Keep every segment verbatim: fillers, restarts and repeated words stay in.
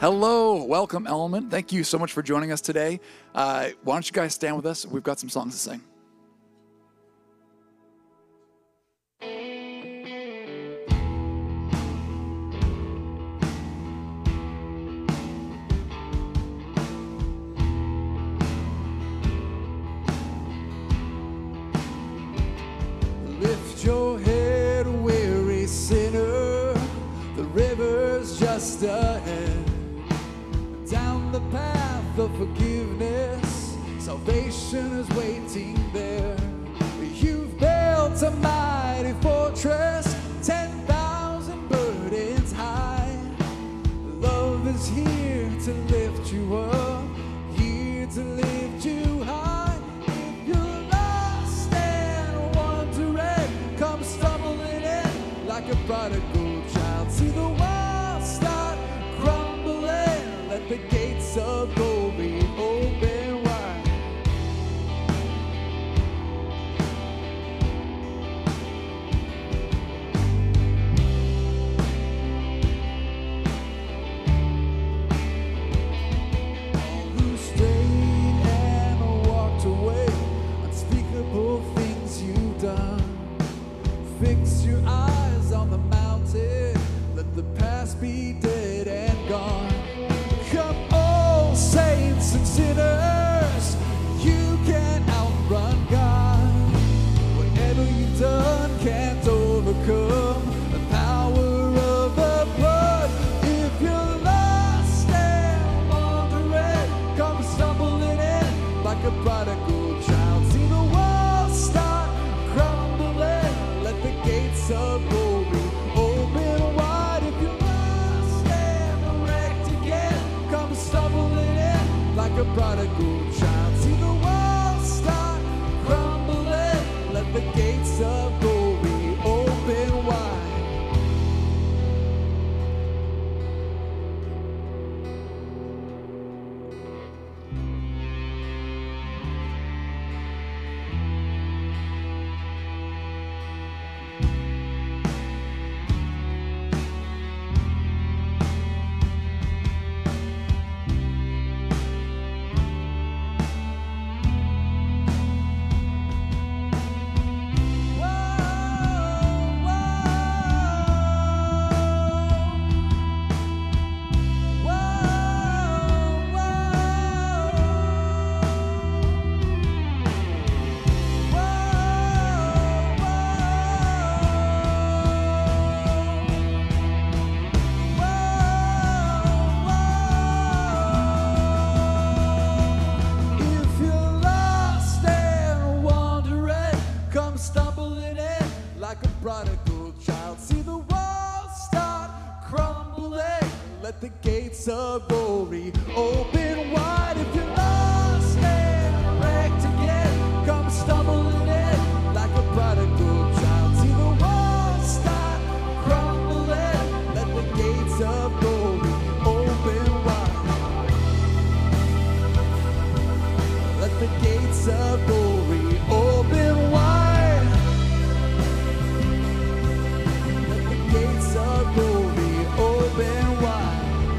Hello, welcome Element. Thank you so much for joining us today. Uh, why don't you guys stand with us? We've got some songs to sing. Lift your head, weary sinner, the river's just ahead. Down the path of forgiveness, salvation is waiting there. You've built a mighty fortress, ten thousand burdens high. Love is here to lift you up, here to lift you high. If you're lost and wandering, come stumbling in like a prodigal child. See the walls start crumbling, let the gates of glory open wide. All who strayed and walked away, unspeakable things you've done. Fix your eyes on the mountain, let the past be dead and gone. Come all saints and sinners, you can outrun God. Whatever you've done can't overcome the power of the blood. If you're lost and wandering, come stumbling in like a prodigal child. See the walls start crumbling, let the gates of glory open wide. If you're lost and wrecked again, come stumbling in like a prodigal child. See the walls start crumbling, let the gates of glory open wide. If you're lost and wandering, come stumbling in like a prodigal child. See the walls start crumbling, let the gates of glory open wide. If you're lost and wrecked again, come stumbling in like a prodigal child. See the walls start crumbling, let the gates of glory open wide. Let the gates of glory open wide. Let the gates of glory open wide.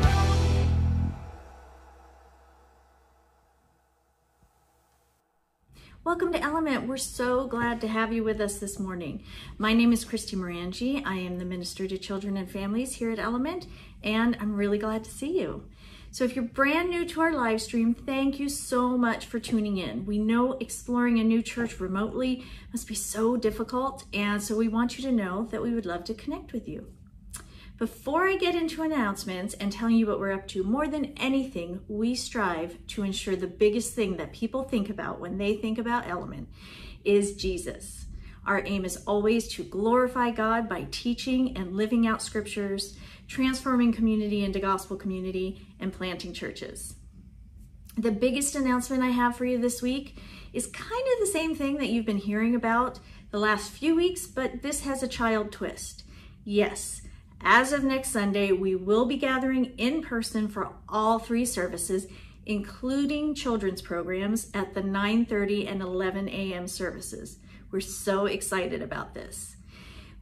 Welcome to Element. We're so glad to have you with us this morning. My name is Christy Morangi. I am the Minister to Children and Families here at Element, and I'm really glad to see you. So if you're brand new to our live stream, thank you so much for tuning in. We know exploring a new church remotely must be so difficult, and so we want you to know that we would love to connect with you. Before I get into announcements and telling you what we're up to, more than anything, we strive to ensure the biggest thing that people think about when they think about Element is Jesus. Our aim is always to glorify God by teaching and living out scriptures, transforming community into gospel community, and planting churches. The biggest announcement I have for you this week is kind of the same thing that you've been hearing about the last few weeks, but this has a child twist. Yes, as of next Sunday, we will be gathering in person for all three services, including children's programs at the nine thirty and eleven a m services. We're so excited about this.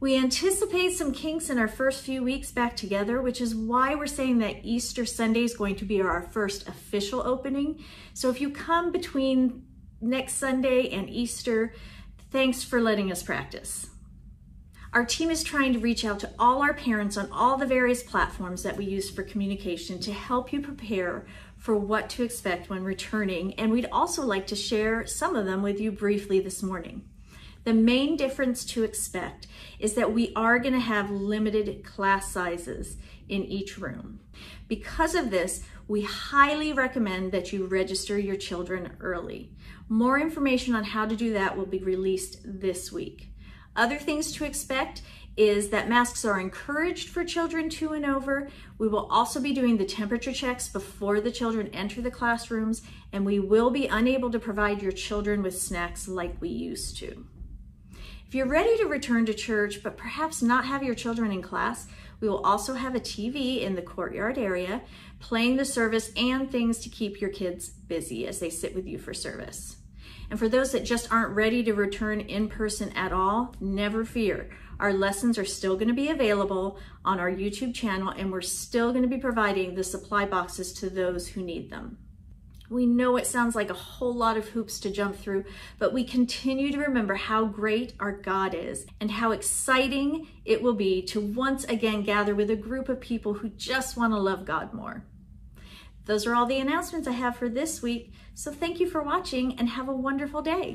We anticipate some kinks in our first few weeks back together, which is why we're saying that Easter Sunday is going to be our first official opening. So if you come between next Sunday and Easter, thanks for letting us practice. Our team is trying to reach out to all our parents on all the various platforms that we use for communication to help you prepare for what to expect when returning, and we'd also like to share some of them with you briefly this morning. The main difference to expect is that we are going to have limited class sizes in each room. Because of this, we highly recommend that you register your children early. More information on how to do that will be released this week. Other things to expect is that masks are encouraged for children two and over. We will also be doing the temperature checks before the children enter the classrooms, and we will be unable to provide your children with snacks like we used to. If you're ready to return to church, but perhaps not have your children in class, we will also have a T V in the courtyard area, playing the service and things to keep your kids busy as they sit with you for service. And for those that just aren't ready to return in person at all, never fear. Our lessons are still going to be available on our YouTube channel, and we're still going to be providing the supply boxes to those who need them. We know it sounds like a whole lot of hoops to jump through, but we continue to remember how great our God is and how exciting it will be to once again gather with a group of people who just want to love God more. Those are all the announcements I have for this week, so thank you for watching and have a wonderful day.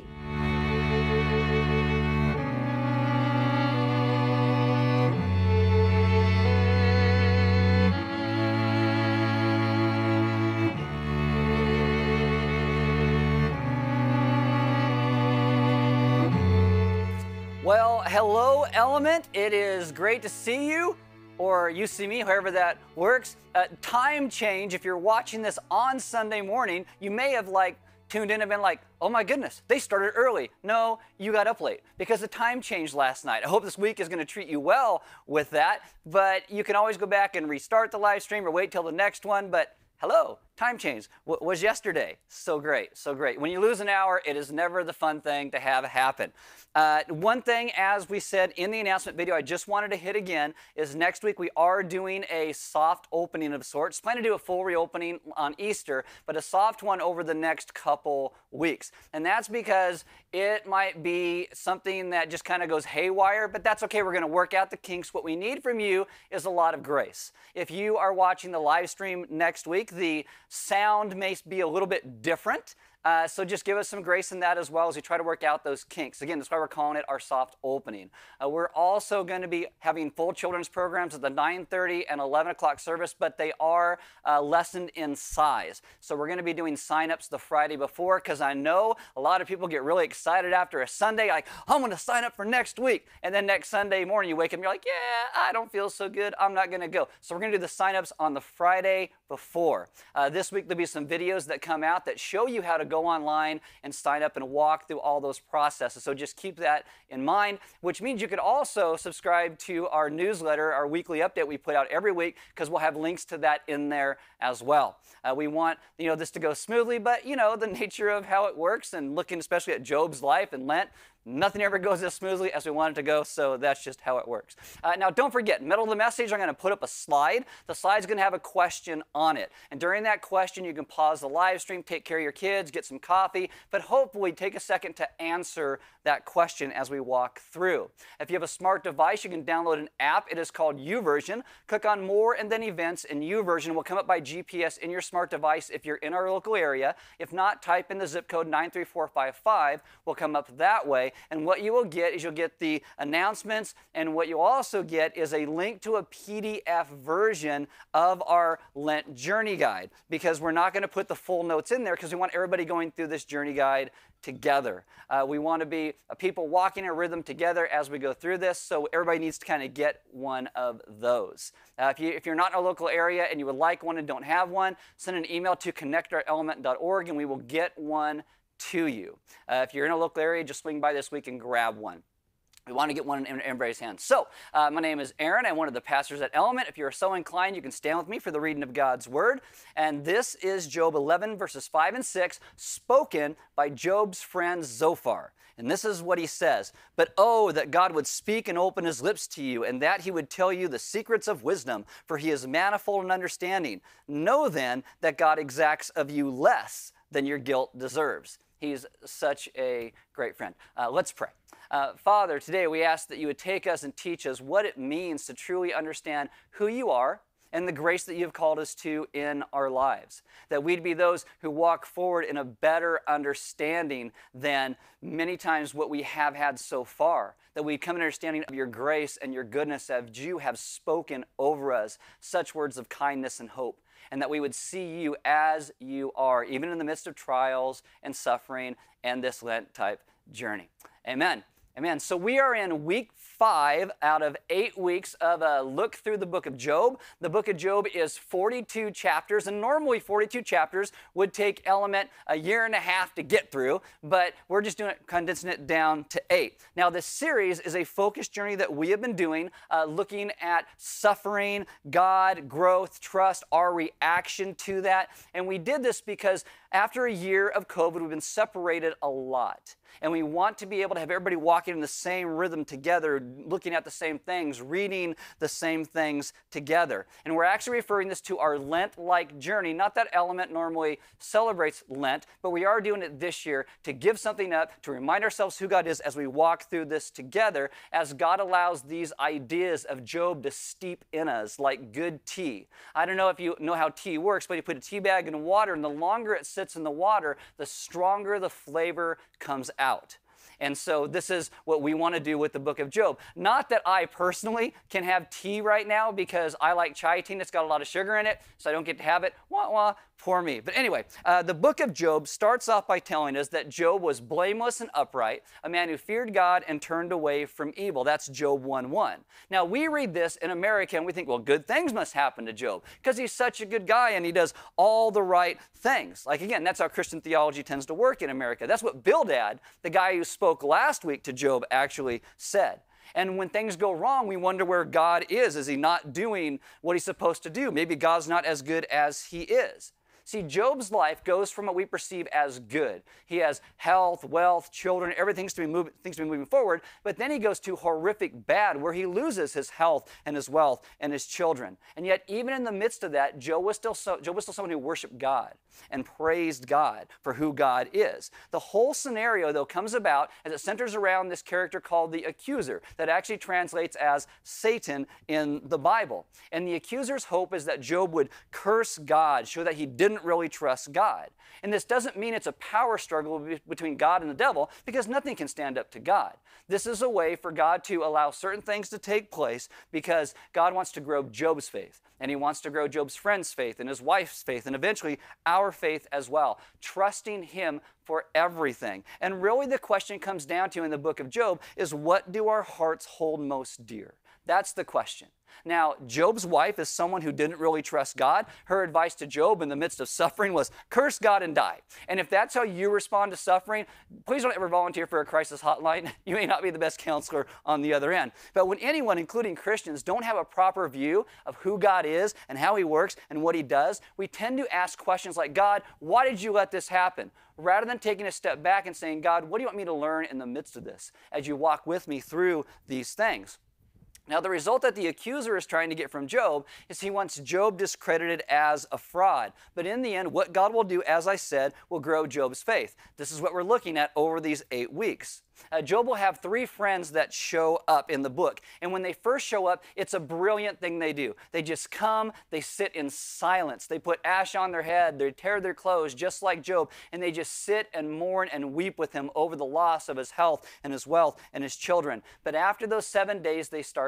Well, hello, Element. It is great to see you, or you see me, however that works. Uh, time change, if you're watching this on Sunday morning, you may have like tuned in and been like, oh my goodness, they started early. No, you got up late because the time changed last night. I hope this week is going to treat you well with that, but you can always go back and restart the live stream or wait till the next one. But hello, time change w was yesterday. So great, so great. When you lose an hour, it is never the fun thing to have happen. Uh, one thing, as we said in the announcement video, I just wanted to hit again, is next week we are doing a soft opening of sorts. Plan to do a full reopening on Easter, but a soft one over the next couple weeks. And that's because it might be something that just kind of goes haywire, but that's okay. We're going to work out the kinks. What we need from you is a lot of grace. If you are watching the live stream next week, the sound may be a little bit different. Uh, so just give us some grace in that as well as we try to work out those kinks. Again, that's why we're calling it our soft opening. Uh, we're also going to be having full children's programs at the nine thirty and eleven o'clock service, but they are uh, lessened in size. So we're going to be doing sign-ups the Friday before, because I know a lot of people get really excited after a Sunday, like, I'm going to sign up for next week. And then next Sunday morning you wake up and you're like, yeah, I don't feel so good. I'm not going to go. So we're going to do the sign-ups on the Friday before. Uh, this week there'll be some videos that come out that show you how to go online and sign up and walk through all those processes. So just keep that in mind, which means you could also subscribe to our newsletter, our weekly update we put out every week, because we'll have links to that in there as well. Uh, we want you know this to go smoothly, but you know the nature of how it works, and looking especially at Job's life and Lent, nothing ever goes as smoothly as we want it to go, so that's just how it works. Uh, now, don't forget, middle of the message, I'm going to put up a slide. The slide's going to have a question on it. And during that question, you can pause the live stream, take care of your kids, get some coffee, but hopefully take a second to answer that question as we walk through. If you have a smart device, you can download an app. It is called YouVersion. Click on More and then Events, and YouVersion will come up by G P S in your smart device if you're in our local area. If not, type in the zip code nine three four five five. Will come up that way. And what you will get is you'll get the announcements, and what you'll also get is a link to a P D F version of our Lent journey guide, because we're not going to put the full notes in there because we want everybody going through this journey guide together. Uh, we want to be a people walking in a rhythm together as we go through this, so everybody needs to kind of get one of those. Uh, if, you, if you're not in a local area and you would like one and don't have one, send an email to connect our element dot org and we will get one to you. Uh, if you're in a local area, just swing by this week and grab one. We want to get one in everybody's hands. So, uh, my name is Aaron. I'm one of the pastors at Element. If you're so inclined, you can stand with me for the reading of God's Word. And this is Job eleven, verses five and six, spoken by Job's friend Zophar. And this is what he says. But oh, that God would speak and open his lips to you, and that he would tell you the secrets of wisdom, for he is manifold in understanding. Know then that God exacts of you less than your guilt deserves. He's such a great friend. Uh, let's pray. Uh, Father, today we ask that you would take us and teach us what it means to truly understand who you are and the grace that you've called us to in our lives. That we'd be those who walk forward in a better understanding than many times what we have had so far. That we come in understanding of your grace and your goodness as you have spoken over us such words of kindness and hope. And that we would see you as you are, even in the midst of trials and suffering and this Lent type journey. Amen. Amen. So we are in week five out of eight weeks of a look through the book of Job. The book of Job is forty-two chapters, and normally forty-two chapters would take Element a year and a half to get through, but we're just doing it, condensing it down to eight. Now, this series is a focused journey that we have been doing, uh, looking at suffering, God, growth, trust, our reaction to that. And we did this because after a year of COVID, we've been separated a lot. And we want to be able to have everybody walking in the same rhythm together, looking at the same things, reading the same things together. And we're actually referring this to our Lent-like journey. Not that Element normally celebrates Lent, but we are doing it this year to give something up, to remind ourselves who God is as we walk through this together, as God allows these ideas of Job to steep in us like good tea. I don't know if you know how tea works, but you put a tea bag in water, and the longer it sits in the water, the stronger the flavor comes out. Out. And so this is what we want to do with the book of Job. Not that I personally can have tea right now because I like chai tea and it's got a lot of sugar in it, so I don't get to have it. Wah, wah, poor me. But anyway, uh, the book of Job starts off by telling us that Job was blameless and upright, a man who feared God and turned away from evil. That's Job one one. Now, we read this in America and we think, well, good things must happen to Job because he's such a good guy and he does all the right things. Like, again, that's how Christian theology tends to work in America. That's what Bildad, the guy who spoke last week to Job, actually said. And when things go wrong, we wonder where God is. Is he not doing what he's supposed to do? Maybe God's not as good as he is. See, Job's life goes from what we perceive as good. He has health, wealth, children, everything seems to be moving, things to be moving forward. But then he goes to horrific bad, where he loses his health and his wealth and his children. And yet, even in the midst of that, Job was still so, Job was still someone who worshiped God and praised God for who God is. The whole scenario, though, comes about as it centers around this character called the accuser, that actually translates as Satan in the Bible. And the accuser's hope is that Job would curse God, show that he didn't really trust God. And this doesn't mean it's a power struggle between God and the devil, because nothing can stand up to God. This is a way for God to allow certain things to take place because God wants to grow Job's faith. And he wants to grow Job's friend's faith and his wife's faith and eventually our faith as well, trusting him for everything. And really the question comes down to in the book of Job is, what do our hearts hold most dear? That's the question. Now, Job's wife is someone who didn't really trust God. Her advice to Job in the midst of suffering was, curse God and die. And if that's how you respond to suffering, please don't ever volunteer for a crisis hotline. You may not be the best counselor on the other end. But when anyone, including Christians, don't have a proper view of who God is and how he works and what he does, we tend to ask questions like, God, why did you let this happen? Rather than taking a step back and saying, God, what do you want me to learn in the midst of this as you walk with me through these things? Now, the result that the accuser is trying to get from Job is he wants Job discredited as a fraud. But in the end, what God will do, as I said, will grow Job's faith. This is what we're looking at over these eight weeks. Uh, Job will have three friends that show up in the book. And when they first show up, it's a brilliant thing they do. They just come, they sit in silence. They put ash on their head, they tear their clothes just like Job, and they just sit and mourn and weep with him over the loss of his health and his wealth and his children. But after those seven days, they start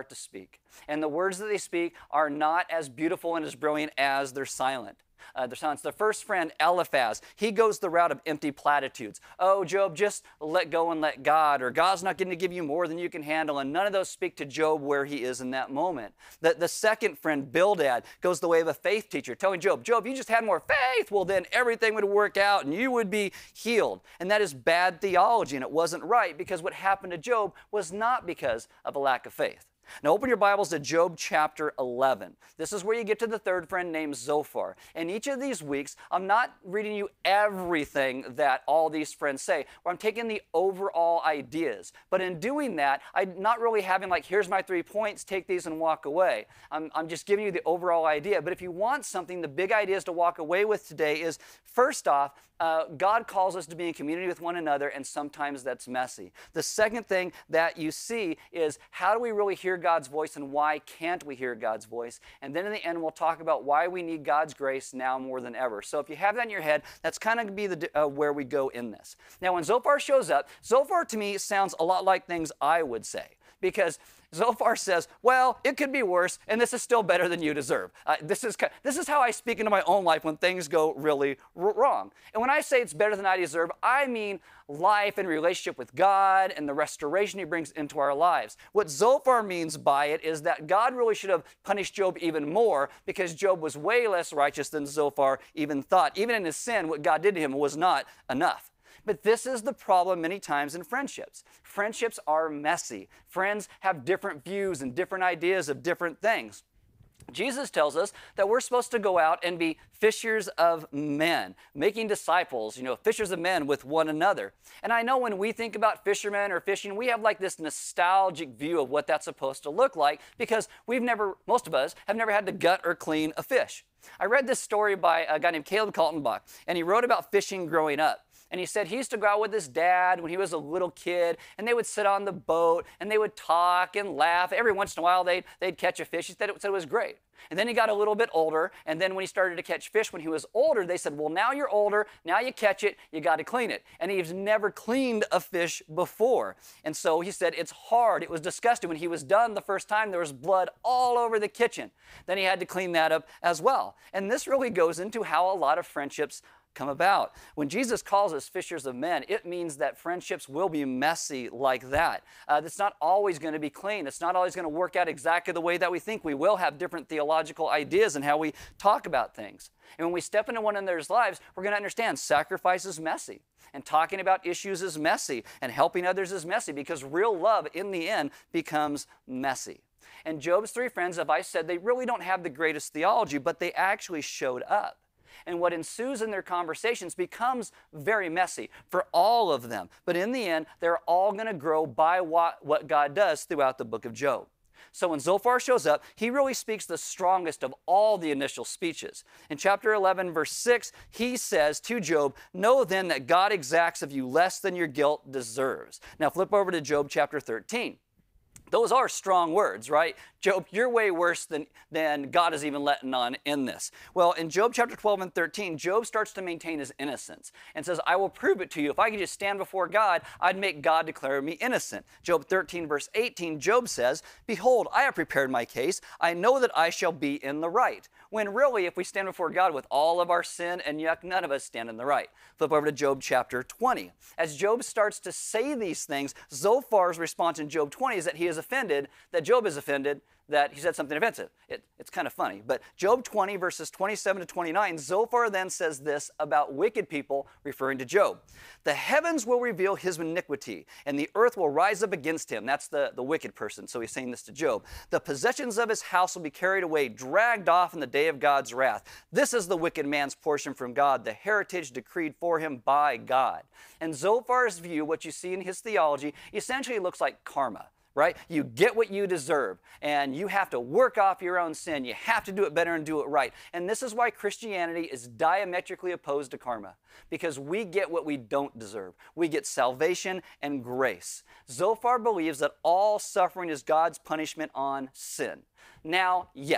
start to speak. And the words that they speak are not as beautiful and as brilliant as they're silent. Uh, their silence. The first friend, Eliphaz, he goes the route of empty platitudes. Oh, Job, just let go and let God, or God's not going to give you more than you can handle, and none of those speak to Job where he is in that moment. The, the second friend, Bildad, goes the way of a faith teacher, telling Job, Job, you just had more faith, well then everything would work out and you would be healed. And that is bad theology, and it wasn't right, because what happened to Job was not because of a lack of faith. Now open your Bibles to Job chapter eleven. This is where you get to the third friend named Zophar. And each of these weeks, I'm not reading you everything that all these friends say, or I'm taking the overall ideas. But in doing that, I'm not really having like, here's my three points, take these and walk away. I'm, I'm just giving you the overall idea. But if you want something, the big ideas to walk away with today is, first off, Uh, God calls us to be in community with one another, and sometimes that's messy. The second thing that you see is, how do we really hear God's voice, and why can't we hear God's voice? And then in the end, we'll talk about why we need God's grace now more than ever. So if you have that in your head, that's kind of going to be the, uh, where we go in this. Now when Zophar shows up, Zophar to me sounds a lot like things I would say, because Zophar says, well, it could be worse, and this is still better than you deserve. Uh, this, is, this is how I speak into my own life when things go really wrong. And when I say it's better than I deserve, I mean life and relationship with God and the restoration He brings into our lives. What Zophar means by it is that God really should have punished Job even more, because Job was way less righteous than Zophar even thought. Even in his sin, what God did to him was not enough. But this is the problem many times in friendships. Friendships are messy. Friends have different views and different ideas of different things. Jesus tells us that we're supposed to go out and be fishers of men, making disciples, you know, fishers of men with one another. And I know when we think about fishermen or fishing, we have like this nostalgic view of what that's supposed to look like, because we've never, most of us, have never had to gut or clean a fish. I read this story by a guy named Caleb Kaltenbach, and he wrote about fishing growing up. And he said he used to go out with his dad when he was a little kid, and they would sit on the boat, and they would talk and laugh. Every once in a while, they'd, they'd catch a fish. He said it, said it was great. And then he got a little bit older, and then when he started to catch fish when he was older, they said, well, now you're older, now you catch it, you got to clean it. And he's never cleaned a fish before. And so he said it's hard. It was disgusting. When he was done the first time, there was blood all over the kitchen. Then he had to clean that up as well. And this really goes into how a lot of friendships come about. When Jesus calls us fishers of men, it means that friendships will be messy like that. Uh, it's not always going to be clean. It's not always going to work out exactly the way that we think. We will have different theological ideas in how we talk about things. And when we step into one another's lives, we're going to understand sacrifice is messy, and talking about issues is messy, and helping others is messy, because real love in the end becomes messy. And Job's three friends, as I said, they really don't have the greatest theology, but they actually showed up. And what ensues in their conversations becomes very messy for all of them. But in the end, they're all going to grow by what, what God does throughout the book of Job. So when Zophar shows up, he really speaks the strongest of all the initial speeches. In chapter eleven, verse six, he says to Job, know then that God exacts of you less than your guilt deserves. Now flip over to Job chapter thirteen. Those are strong words, right? Job, you're way worse than, than God is even letting on in this. Well, in Job chapter twelve and thirteen, Job starts to maintain his innocence and says, I will prove it to you. If I could just stand before God, I'd make God declare me innocent. Job thirteen, verse eighteen, Job says, behold, I have prepared my case. I know that I shall be in the right. When really, if we stand before God with all of our sin and yuck, none of us stand in the right. Flip over to Job chapter twenty. As Job starts to say these things, Zophar's response in Job twenty is that he is offended, that Job is offended, that he said something offensive. It, it's kind of funny. But Job twenty, verses twenty-seven to twenty-nine, Zophar then says this about wicked people, referring to Job. The heavens will reveal his iniquity, and the earth will rise up against him. That's the, the wicked person, so he's saying this to Job. The possessions of his house will be carried away, dragged off in the day of God's wrath. This is the wicked man's portion from God, the heritage decreed for him by God. And Zophar's view, what you see in his theology, essentially looks like karma. Right? You get what you deserve, and you have to work off your own sin. You have to do it better and do it right. And this is why Christianity is diametrically opposed to karma, because we get what we don't deserve. We get salvation and grace. Zophar believes that all suffering is God's punishment on sin. Now, yes,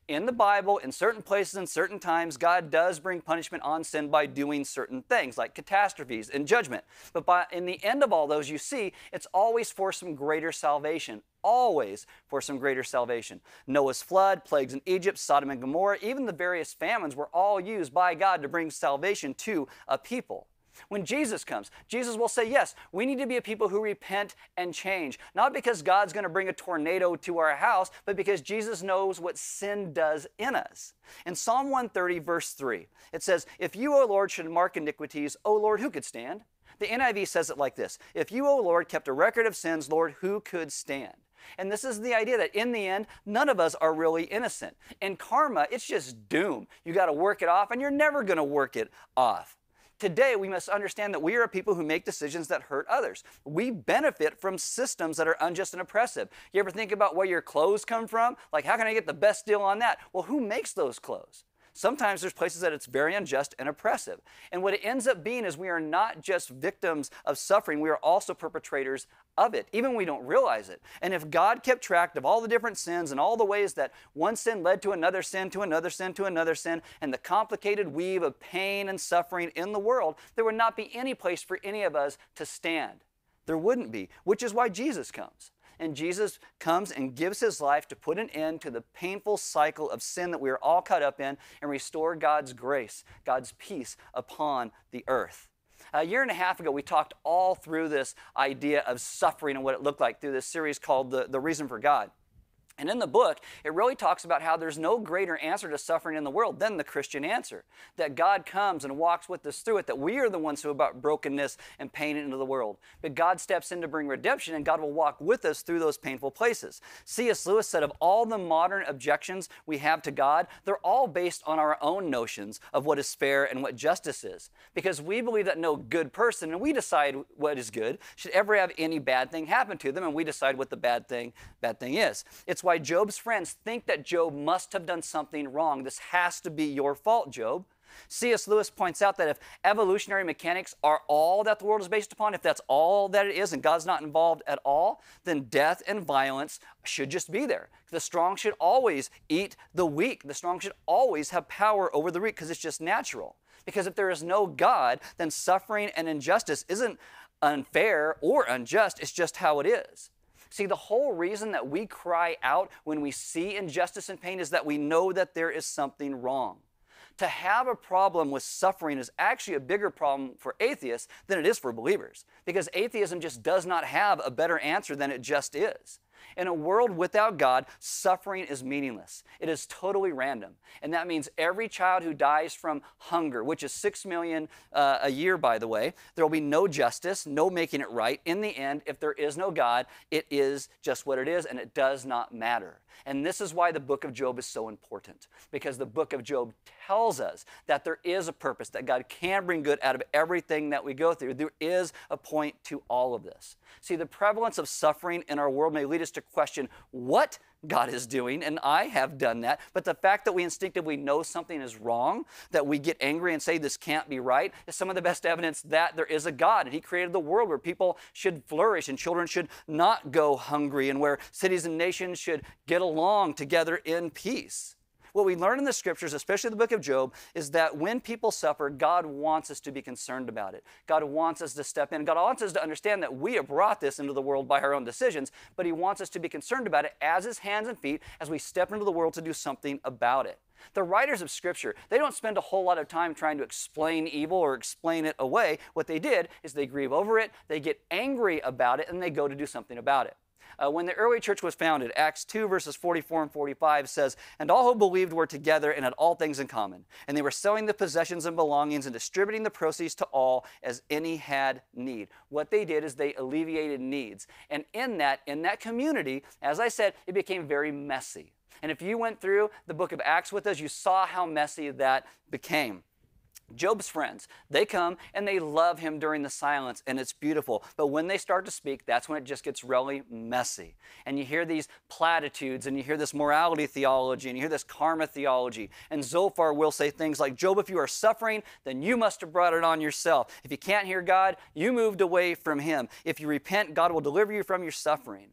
in the Bible, in certain places and certain times, God does bring punishment on sin by doing certain things, like catastrophes and judgment. But by, in the end of all those, you see, it's always for some greater salvation. Always for some greater salvation. Noah's flood, plagues in Egypt, Sodom and Gomorrah, even the various famines were all used by God to bring salvation to a people. When Jesus comes, Jesus will say, yes, we need to be a people who repent and change. Not because God's going to bring a tornado to our house, but because Jesus knows what sin does in us. In Psalm one thirty, verse three, it says, if you, O Lord, should mark iniquities, O Lord, who could stand? The N I V says it like this, if you, O Lord, kept a record of sins, Lord, who could stand? And this is the idea that in the end, none of us are really innocent. In karma, it's just doom. You got to work it off, and you're never going to work it off. Today, we must understand that we are a people who make decisions that hurt others. We benefit from systems that are unjust and oppressive. You ever think about where your clothes come from? Like, how can I get the best deal on that? Well, who makes those clothes? Sometimes there's places that it's very unjust and oppressive. And what it ends up being is we are not just victims of suffering, we are also perpetrators of it, even when we don't realize it. And if God kept track of all the different sins and all the ways that one sin led to another sin, to another sin, to another sin, and the complicated weave of pain and suffering in the world, there would not be any place for any of us to stand. There wouldn't be, which is why Jesus comes. And Jesus comes and gives his life to put an end to the painful cycle of sin that we are all caught up in and restore God's grace, God's peace upon the earth. A year and a half ago, we talked all through this idea of suffering and what it looked like through this series called The, the Reason for God. And in the book, it really talks about how there's no greater answer to suffering in the world than the Christian answer. That God comes and walks with us through it, that we are the ones who brought brokenness and pain into the world. But God steps in to bring redemption, and God will walk with us through those painful places. C S Lewis said of all the modern objections we have to God, they're all based on our own notions of what is fair and what justice is. Because we believe that no good person, and we decide what is good, should ever have any bad thing happen to them, and we decide what the bad thing, bad thing is. It's why Job's friends think that Job must have done something wrong. This has to be your fault, Job. C S Lewis points out that if evolutionary mechanics are all that the world is based upon, if that's all that it is and God's not involved at all, then death and violence should just be there. The strong should always eat the weak. The strong should always have power over the weak because it's just natural. Because if there is no God, then suffering and injustice isn't unfair or unjust. It's just how it is. See, the whole reason that we cry out when we see injustice and pain is that we know that there is something wrong. To have a problem with suffering is actually a bigger problem for atheists than it is for believers, because atheism just does not have a better answer than it just is. In a world without God, suffering is meaningless. It is totally random. And that means every child who dies from hunger, which is six million uh, a year, by the way, there will be no justice, no making it right. In the end, if there is no God, it is just what it is, and it does not matter. And this is why the book of Job is so important, because the book of Job tells us that there is a purpose, that God can bring good out of everything that we go through. There is a point to all of this. See, the prevalence of suffering in our world may lead us to question what God is doing, and I have done that, but the fact that we instinctively know something is wrong, that we get angry and say this can't be right, is some of the best evidence that there is a God, and He created the world where people should flourish and children should not go hungry, and where cities and nations should get along together in peace. What we learn in the scriptures, especially the book of Job, is that when people suffer, God wants us to be concerned about it. God wants us to step in. God wants us to understand that we have brought this into the world by our own decisions, but He wants us to be concerned about it as His hands and feet as we step into the world to do something about it. The writers of Scripture, they don't spend a whole lot of time trying to explain evil or explain it away. What they did is they grieve over it, they get angry about it, and they go to do something about it. Uh, when the early church was founded, Acts two verses forty-four and forty-five says, "And all who believed were together and had all things in common. And they were selling the possessions and belongings and distributing the proceeds to all as any had need." What they did is they alleviated needs. And in that, in that community, as I said, it became very messy. And if you went through the book of Acts with us, you saw how messy that became. Job's friends, they come and they love him during the silence, and it's beautiful. But when they start to speak, that's when it just gets really messy. And you hear these platitudes, and you hear this morality theology, and you hear this karma theology. And Zophar will say things like, "Job, if you are suffering, then you must have brought it on yourself. If you can't hear God, you moved away from Him. If you repent, God will deliver you from your suffering."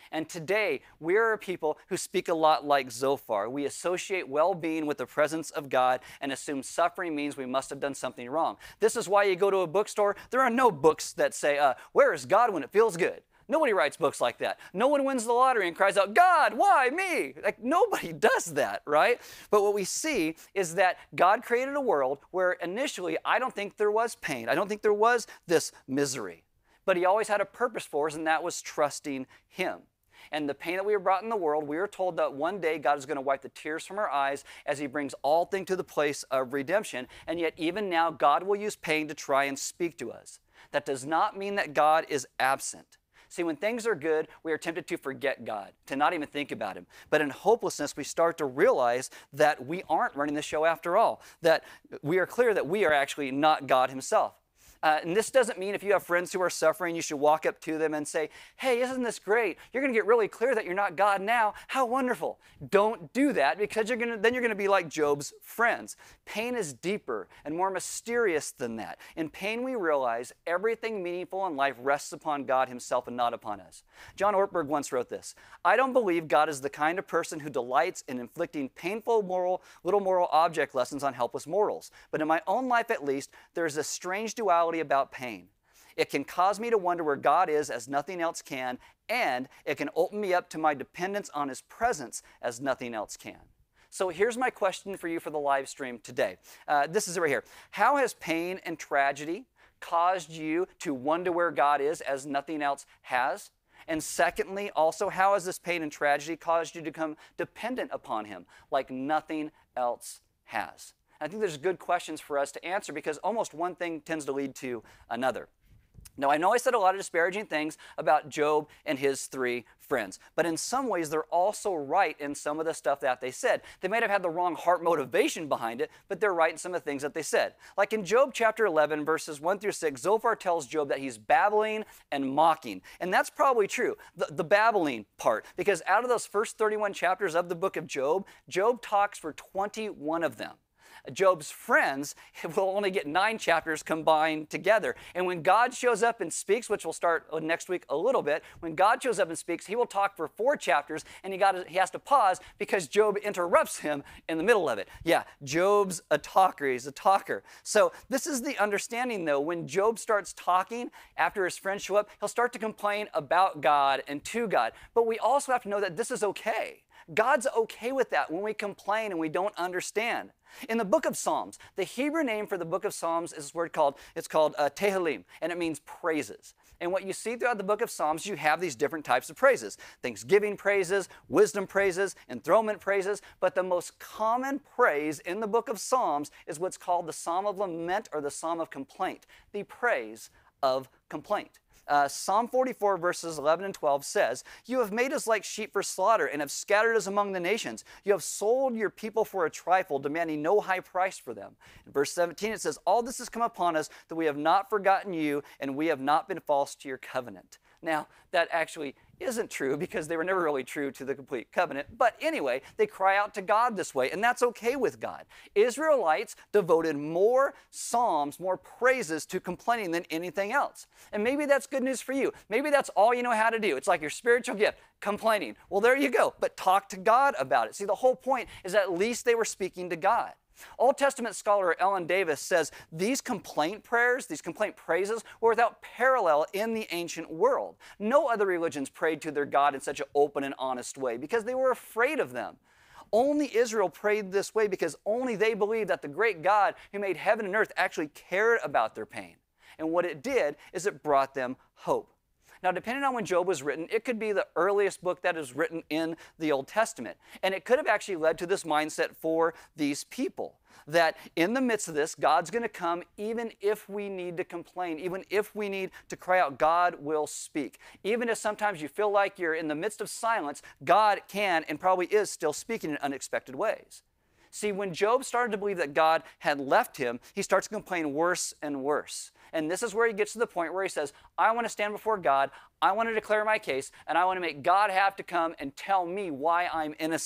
And today, we are a people who speak a lot like Zophar. We associate well-being with the presence of God and assume suffering means we must have done something wrong. This is why you go to a bookstore. There are no books that say, uh, where is God when it feels good? Nobody writes books like that. No one wins the lottery and cries out, God, why me? Like, nobody does that, right? But what we see is that God created a world where initially I don't think there was pain. I don't think there was this misery. But he always had a purpose for us, and that was trusting him. And the pain that we were brought in the world, we are told that one day God is going to wipe the tears from our eyes as he brings all things to the place of redemption. And yet even now, God will use pain to try and speak to us. That does not mean that God is absent. See, when things are good, we are tempted to forget God, to not even think about him. But in hopelessness, we start to realize that we aren't running the show after all, that we are clear that we are actually not God himself. Uh, and this doesn't mean if you have friends who are suffering, you should walk up to them and say, hey, isn't this great? You're going to get really clear that you're not God now. How wonderful. Don't do that, because you're gonna, then you're going to be like Job's friends. Pain is deeper and more mysterious than that. In pain, we realize everything meaningful in life rests upon God himself and not upon us. John Ortberg once wrote this: I don't believe God is the kind of person who delights in inflicting painful moral, little moral object lessons on helpless mortals. But in my own life at least, there's a strange duality about pain. It can cause me to wonder where God is as nothing else can, and it can open me up to my dependence on his presence as nothing else can. So here's my question for you for the live stream today. Uh, this is it right here. How has pain and tragedy caused you to wonder where God is as nothing else has? And secondly, also, how has this pain and tragedy caused you to become dependent upon him like nothing else has? I think there's good questions for us to answer, because almost one thing tends to lead to another. Now, I know I said a lot of disparaging things about Job and his three friends, but in some ways they're also right in some of the stuff that they said. They might have had the wrong heart motivation behind it, but they're right in some of the things that they said. Like in Job chapter eleven, verses one through six, Zophar tells Job that he's babbling and mocking. And that's probably true, the, the babbling part, because out of those first thirty-one chapters of the book of Job, Job talks for twenty-one of them. Job's friends will only get nine chapters combined together. And when God shows up and speaks, which we'll start next week a little bit, when God shows up and speaks, he will talk for four chapters, and he, got to, he has to pause because Job interrupts him in the middle of it. Yeah, Job's a talker. He's a talker. So this is the understanding, though. When Job starts talking after his friends show up, he'll start to complain about God and to God. But we also have to know that this is okay. God's okay with that when we complain and we don't understand. In the book of Psalms, the Hebrew name for the book of Psalms is a word called, it's called uh, Tehillim, and it means praises. And what you see throughout the book of Psalms, you have these different types of praises. Thanksgiving praises, wisdom praises, enthronement praises, but the most common praise in the book of Psalms is what's called the Psalm of Lament, or the Psalm of Complaint, the praise of complaint. Uh, Psalm forty-four, verses eleven and twelve says, you have made us like sheep for slaughter and have scattered us among the nations. You have sold your people for a trifle, demanding no high price for them. In verse seventeen, it says, all this has come upon us, that we have not forgotten you, and we have not been false to your covenant. Now, that actually isn't true, because they were never really true to the complete covenant. But anyway, they cry out to God this way, and that's okay with God. Israelites devoted more psalms, more praises to complaining than anything else. And maybe that's good news for you. Maybe that's all you know how to do. It's like your spiritual gift, complaining. Well, there you go. But talk to God about it. See, the whole point is that at least they were speaking to God. Old Testament scholar Ellen Davis says these complaint prayers, these complaint praises, were without parallel in the ancient world. No other religions prayed to their God in such an open and honest way because they were afraid of them. Only Israel prayed this way because only they believed that the great God who made heaven and earth actually cared about their pain. And what it did is it brought them hope. Now, depending on when Job was written, it could be the earliest book that is written in the Old Testament. And it could have actually led to this mindset for these people, that in the midst of this, God's going to come even if we need to complain, even if we need to cry out, God will speak. Even if sometimes you feel like you're in the midst of silence, God can and probably is still speaking in unexpected ways. See, when Job started to believe that God had left him, he starts to complain worse and worse. And this is where he gets to the point where he says, I want to stand before God, I want to declare my case, and I want to make God have to come and tell me why I'm innocent.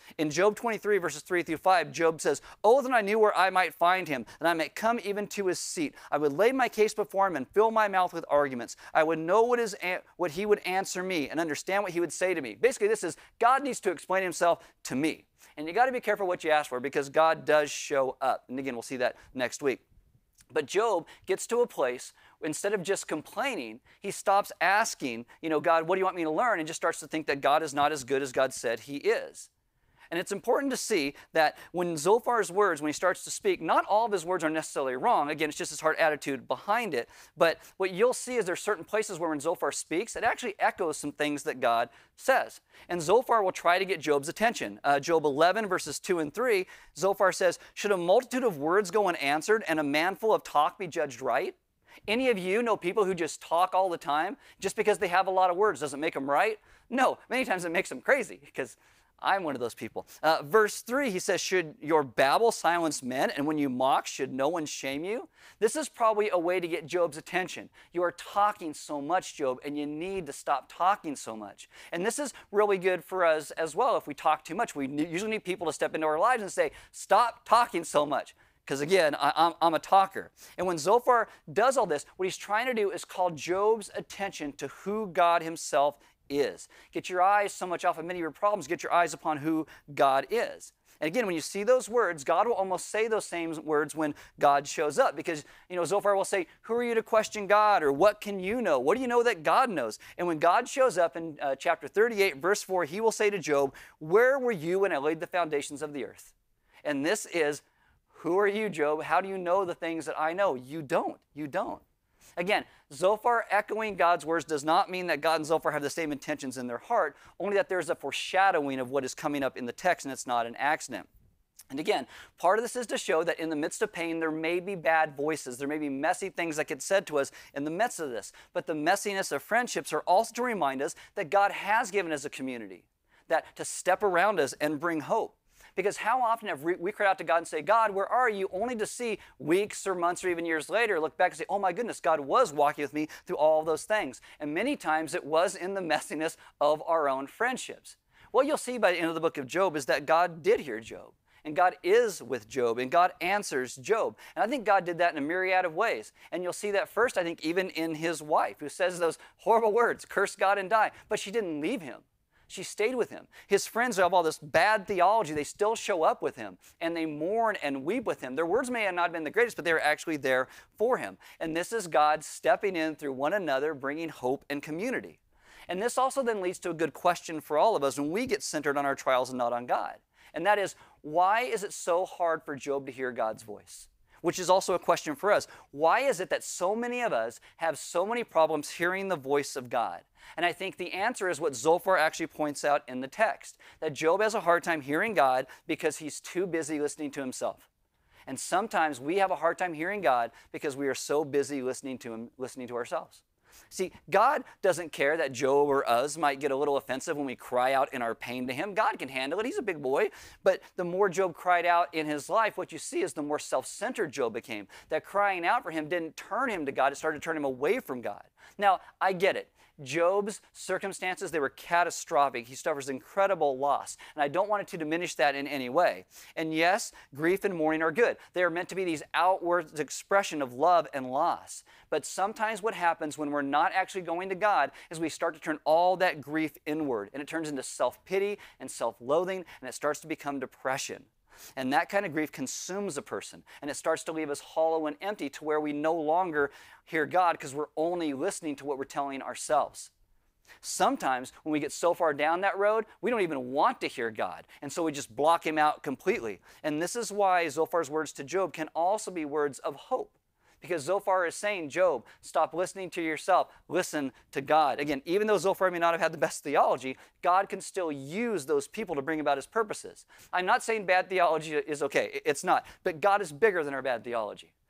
In Job twenty-three, verses three through five, Job says, "Oh, that I knew where I might find him, that I might come even to his seat. I would lay my case before him and fill my mouth with arguments. I would know what, his, what he would answer me and understand what he would say to me." Basically, this is God needs to explain himself to me. And you got to be careful what you ask for, because God does show up. And again, we'll see that next week. But Job gets to a place, instead of just complaining, he stops asking, you know, God, what do you want me to learn? And just starts to think that God is not as good as God said he is. And it's important to see that when Zophar's words, when he starts to speak, not all of his words are necessarily wrong. Again, it's just his heart attitude behind it. But what you'll see is there's certain places where when Zophar speaks, it actually echoes some things that God says. And Zophar will try to get Job's attention. Uh, Job eleven, verses two and three, Zophar says, "Should a multitude of words go unanswered and a man full of talk be judged right?" Any of you know people who just talk all the time? Just because they have a lot of words doesn't make them right? No, many times it makes them crazy, because I'm one of those people. Uh, verse three, he says, "Should your babble silence men, and when you mock, should no one shame you?" This is probably a way to get Job's attention. You are talking so much, Job, and you need to stop talking so much. And this is really good for us as well. If we talk too much, we usually need people to step into our lives and say, "Stop talking so much." Because again, I, I'm, I'm a talker. And when Zophar does all this, what he's trying to do is call Job's attention to who God himself is. Get your eyes so much off of many of your problems, get your eyes upon who God is. And again, when you see those words, God will almost say those same words when God shows up, because, you know, Zophar will say, "Who are you to question God?" or "What can you know? What do you know that God knows?" And when God shows up in uh, chapter thirty-eight, verse four, he will say to Job, "Where were you when I laid the foundations of the earth?" And this is, who are you, Job? How do you know the things that I know? You don't. You don't. Again, Zophar echoing God's words does not mean that God and Zophar have the same intentions in their heart, only that there's a foreshadowing of what is coming up in the text, and it's not an accident. And again, part of this is to show that in the midst of pain, there may be bad voices. There may be messy things that get said to us in the midst of this. But the messiness of friendships are also to remind us that God has given us a community, that to step around us and bring hope. Because how often have we cried out to God and say, "God, where are you?" only to see weeks or months or even years later look back and say, "Oh my goodness, God was walking with me through all of those things." And many times it was in the messiness of our own friendships. What you'll see by the end of the book of Job is that God did hear Job. And God is with Job, and God answers Job. And I think God did that in a myriad of ways. And you'll see that first, I think, even in his wife, who says those horrible words, "Curse God and die." But she didn't leave him. She stayed with him. His friends who have all this bad theology, they still show up with him, and they mourn and weep with him. Their words may have not been the greatest, but they were actually there for him. And this is God stepping in through one another, bringing hope and community. And this also then leads to a good question for all of us when we get centered on our trials and not on God. And that is, why is it so hard for Job to hear God's voice? Which is also a question for us. Why is it that so many of us have so many problems hearing the voice of God? And I think the answer is what Zophar actually points out in the text, that Job has a hard time hearing God because he's too busy listening to himself. And sometimes we have a hard time hearing God because we are so busy listening to him, listening to ourselves. See, God doesn't care that Job or us might get a little offensive when we cry out in our pain to him. God can handle it. He's a big boy. But the more Job cried out in his life, what you see is the more self-centered Job became. That crying out for him didn't turn him to God. It started to turn him away from God. Now, I get it. Job's circumstances, they were catastrophic. He suffers incredible loss. And I don't want it to diminish that in any way. And yes, grief and mourning are good. They are meant to be these outward expression of love and loss. But sometimes what happens when we're not actually going to God is we start to turn all that grief inward. And it turns into self-pity and self-loathing, and it starts to become depression. And that kind of grief consumes a person, and it starts to leave us hollow and empty to where we no longer hear God because we're only listening to what we're telling ourselves. Sometimes when we get so far down that road, we don't even want to hear God, and so we just block him out completely. And this is why Zophar's words to Job can also be words of hope. Because Zophar is saying, Job, stop listening to yourself. Listen to God. Again, even though Zophar may not have had the best theology, God can still use those people to bring about his purposes. I'm not saying bad theology is okay. It's not. But God is bigger than our bad theology.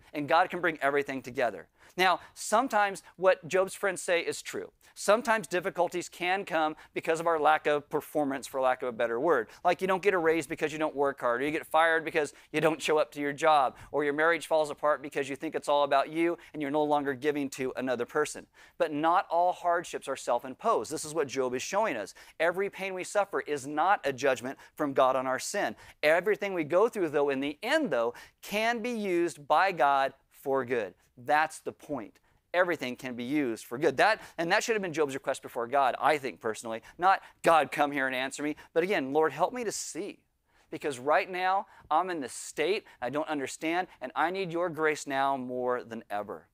and God can bring everything together. Now, sometimes what Job's friends say is true. Sometimes difficulties can come because of our lack of performance, for lack of a better word. Like you don't get a raise because you don't work hard, or you get fired because you don't show up to your job, or your marriage falls apart because you think it's all about you and you're no longer giving to another person. But not all hardships are self-imposed. This is what Job is showing us. Every pain we suffer is not a judgment from God on our sin. Everything we go through, though, in the end, though, can be used by God for good. That's the point. Everything can be used for good. That, and that should have been Job's request before God, I think personally. Not, God, come here and answer me. But again, Lord, help me to see. Because right now, I'm in this state, I don't understand, and I need your grace now more than ever.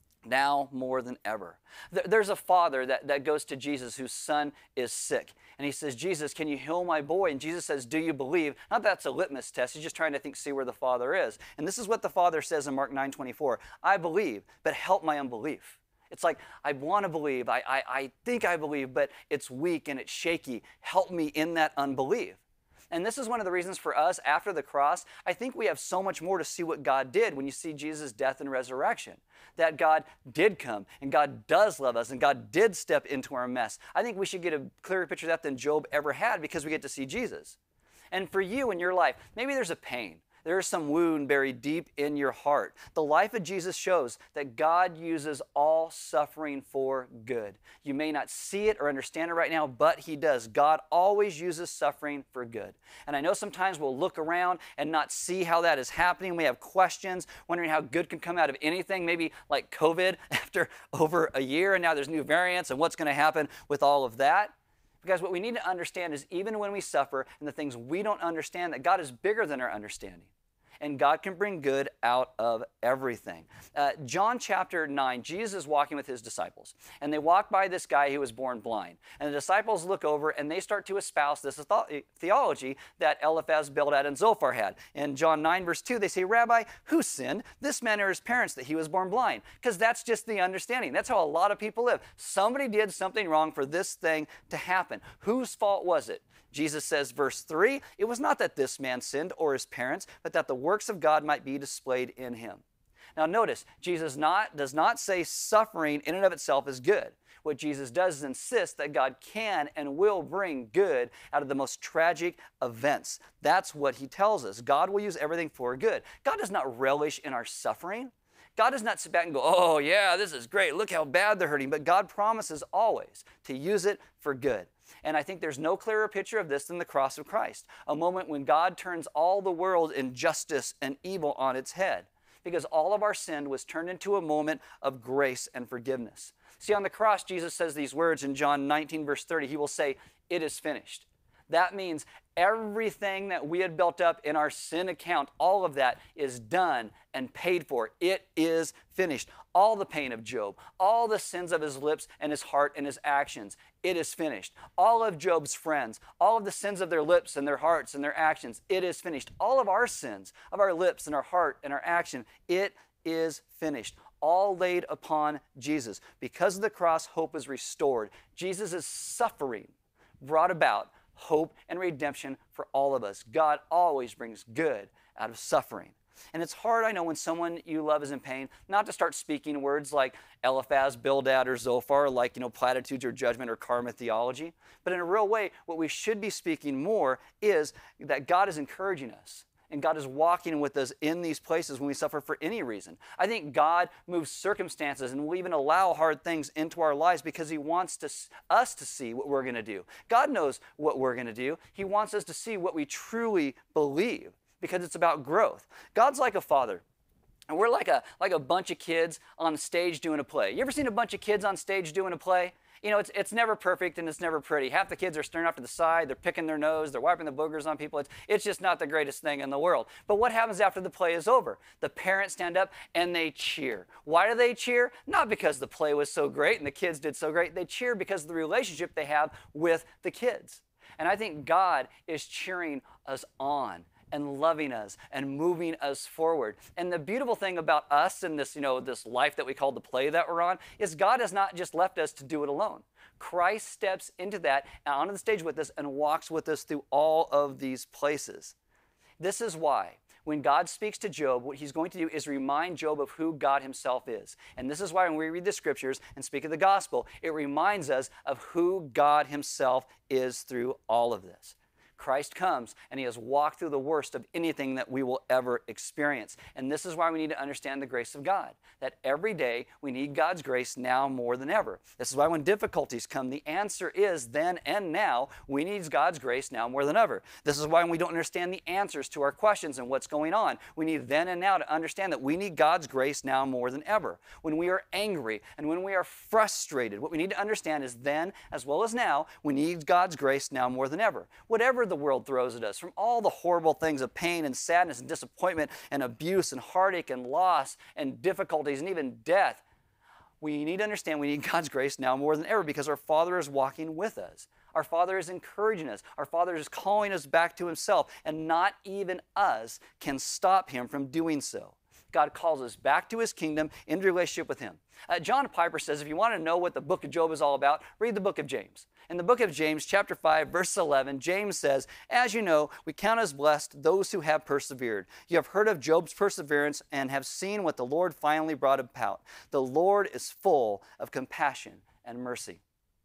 Now more than ever. There's a father that, that goes to Jesus whose son is sick. And he says, Jesus, can you heal my boy? And Jesus says, do you believe? Not that that's a litmus test. He's just trying to think, see where the father is. And this is what the father says in Mark nine twenty-four. I believe, but help my unbelief. It's like, I want to believe. I, I, I think I believe, but it's weak and it's shaky. Help me in that unbelief. And this is one of the reasons for us, after the cross, I think we have so much more to see what God did when you see Jesus' death and resurrection. That God did come, and God does love us, and God did step into our mess. I think we should get a clearer picture of that than Job ever had because we get to see Jesus. And for you in your life, maybe there's a pain. There is some wound buried deep in your heart. The life of Jesus shows that God uses all suffering for good. You may not see it or understand it right now, but He does. God always uses suffering for good. And I know sometimes we'll look around and not see how that is happening. We have questions, wondering how good can come out of anything, maybe like COVID after over a year, and now there's new variants, and what's going to happen with all of that. Because what we need to understand is even when we suffer and the things we don't understand, that God is bigger than our understanding. And God can bring good out of everything. Uh, John chapter nine, Jesus is walking with His disciples. And they walk by this guy who was born blind. And the disciples look over and they start to espouse this theology that Eliphaz, Bildad, and Zophar had. In John nine verse two, they say, Rabbi, who sinned, this man or his parents, that he was born blind? Because that's just the understanding. That's how a lot of people live. Somebody did something wrong for this thing to happen. Whose fault was it? Jesus says, verse three, it was not that this man sinned or his parents, but that the works of God might be displayed in him. Now notice, Jesus not, does not say suffering in and of itself is good. What Jesus does is insist that God can and will bring good out of the most tragic events. That's what He tells us. God will use everything for good. God does not relish in our suffering. God does not sit back and go, oh yeah, this is great. Look how bad they're hurting. But God promises always to use it for good. And I think there's no clearer picture of this than the cross of Christ, a moment when God turns all the world injustice and evil on its head, because all of our sin was turned into a moment of grace and forgiveness. See, on the cross, Jesus says these words in John nineteen, verse thirty. He will say, it is finished. That means everything that we had built up in our sin account, all of that is done and paid for. It is finished. All the pain of Job, all the sins of his lips and his heart and his actions, it is finished. All of Job's friends, all of the sins of their lips and their hearts and their actions, it is finished. All of our sins, of our lips and our heart and our action, it is finished. All laid upon Jesus. Because of the cross, hope is restored. Jesus' suffering brought about hope and redemption for all of us. God always brings good out of suffering. And it's hard, I know, when someone you love is in pain, not to start speaking words like Eliphaz, Bildad, or Zophar, like, you know, platitudes or judgment or karma theology. But in a real way, what we should be speaking more is that God is encouraging us. And God is walking with us in these places when we suffer for any reason. I think God moves circumstances and will even allow hard things into our lives because He wants to, us to see what we're going to do. God knows what we're going to do. He wants us to see what we truly believe because it's about growth. God's like a father. And we're like a, like a bunch of kids on stage doing a play. You ever seen a bunch of kids on stage doing a play? You know, it's, it's never perfect and it's never pretty. Half the kids are staring off to the side, they're picking their nose, they're wiping the boogers on people. It's, it's just not the greatest thing in the world. But what happens after the play is over? The parents stand up and they cheer. Why do they cheer? Not because the play was so great and the kids did so great. They cheer because of the relationship they have with the kids. And I think God is cheering us on and loving us and moving us forward. And the beautiful thing about us and this, you know, this life that we call the play that we're on is God has not just left us to do it alone. Christ steps into that and onto the stage with us and walks with us through all of these places. This is why When God speaks to Job, what he's going to do is remind Job of who God himself is. And this is why when we read the scriptures and speak of the gospel, it reminds us of who God himself is through all of this. Christ comes and he has walked through the worst of anything that we will ever experience. And this is why we need to understand the grace of God, that every day we need God's grace now more than ever. This is why when difficulties come, the answer is then and now, we need God's grace now more than ever. This is why when we don't understand the answers to our questions and what's going on, we need then and now to understand that we need God's grace now more than ever. When we are angry and when we are frustrated, what we need to understand is then as well as now, we need God's grace now more than ever. Whatever the world throws at us, from all the horrible things of pain and sadness and disappointment and abuse and heartache and loss and difficulties and even death, we need to understand we need God's grace now more than ever because our Father is walking with us. Our Father is encouraging us. Our Father is calling us back to himself, and not even us can stop him from doing so. God calls us back to his kingdom in relationship with him. Uh, John Piper says if you want to know what the book of Job is all about, read the book of James. In the book of James, chapter five, verse eleven, James says, as you know, we count as blessed those who have persevered. You have heard of Job's perseverance and have seen what the Lord finally brought about. The Lord is full of compassion and mercy.